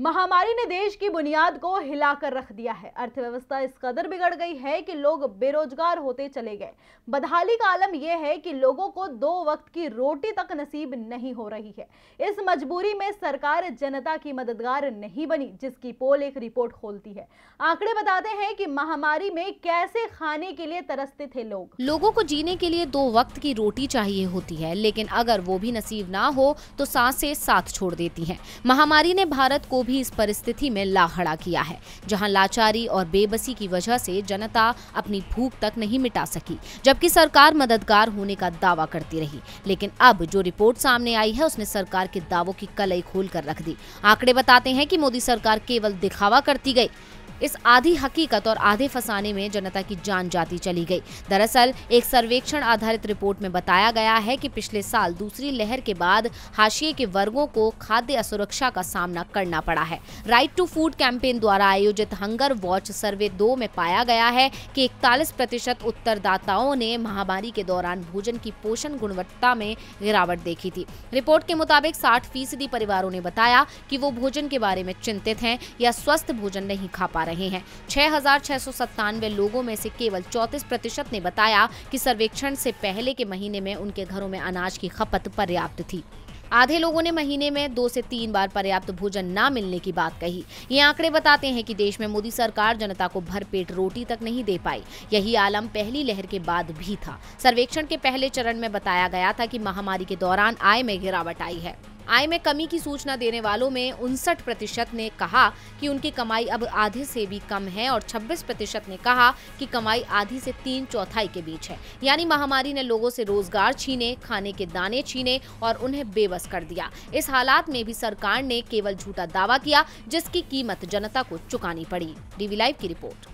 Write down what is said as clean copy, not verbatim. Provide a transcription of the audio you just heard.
महामारी ने देश की बुनियाद को हिलाकर रख दिया है। अर्थव्यवस्था इस कदर बिगड़ गई है कि लोग बेरोजगार होते चले गए। बदहाली का आलम यह है कि लोगों को 2 वक्त की रोटी तक नसीब नहीं हो रही है। इस मजबूरी में सरकार जनता की मददगार नहीं बनी, जिसकी पोल एक रिपोर्ट खोलती है। आंकड़े बताते हैं कि महामारी में कैसे खाने के लिए तरसते थे लोग। लोगों को जीने के लिए 2 वक्त की रोटी चाहिए होती है, लेकिन अगर वो भी नसीब ना हो तो सांसें साथ छोड़ देती हैं। महामारी ने भारत को भी इस परिस्थिति में ला खड़ा किया है, जहां लाचारी और बेबसी की वजह से जनता अपनी भूख तक नहीं मिटा सकी, जबकि सरकार मददगार होने का दावा करती रही। लेकिन अब जो रिपोर्ट सामने आई है उसने सरकार के दावों की कलई खोल कर रख दी। आंकड़े बताते हैं कि मोदी सरकार केवल दिखावा करती गई। इस आधी हकीकत और आधे फसाने में जनता की जान जाती चली गई। दरअसल एक सर्वेक्षण आधारित रिपोर्ट में बताया गया है कि पिछले साल दूसरी लहर के बाद हाशिए के वर्गों को खाद्य असुरक्षा का सामना करना पड़ा है। राइट टू फूड कैंपेन द्वारा आयोजित हंगर वॉच सर्वे 2 में पाया गया है कि 41% उत्तरदाताओं ने महामारी के दौरान भोजन की पोषण गुणवत्ता में गिरावट देखी थी। रिपोर्ट के मुताबिक 60% परिवारों ने बताया कि वो भोजन के बारे में चिंतित हैं या स्वस्थ भोजन नहीं खा पा रहे हैं। 6,697 लोगों में से केवल 34% ने बताया कि सर्वेक्षण से पहले के महीने में उनके घरों में अनाज की खपत पर्याप्त थी। आधे लोगों ने महीने में 2 से 3 बार पर्याप्त भोजन न मिलने की बात कही। ये आंकड़े बताते हैं कि देश में मोदी सरकार जनता को भरपेट रोटी तक नहीं दे पाई। यही आलम पहली लहर के बाद भी था। सर्वेक्षण के पहले चरण में बताया गया था कि महामारी के दौरान आय में गिरावट आई है। आय में कमी की सूचना देने वालों में 59% ने कहा कि उनकी कमाई अब आधे से भी कम है और 26% ने कहा कि कमाई आधी से 3/4 के बीच है। यानी महामारी ने लोगों से रोजगार छीने, खाने के दाने छीने और उन्हें बेबस कर दिया। इस हालात में भी सरकार ने केवल झूठा दावा किया, जिसकी कीमत जनता को चुकानी पड़ी। डीवी लाइव की रिपोर्ट।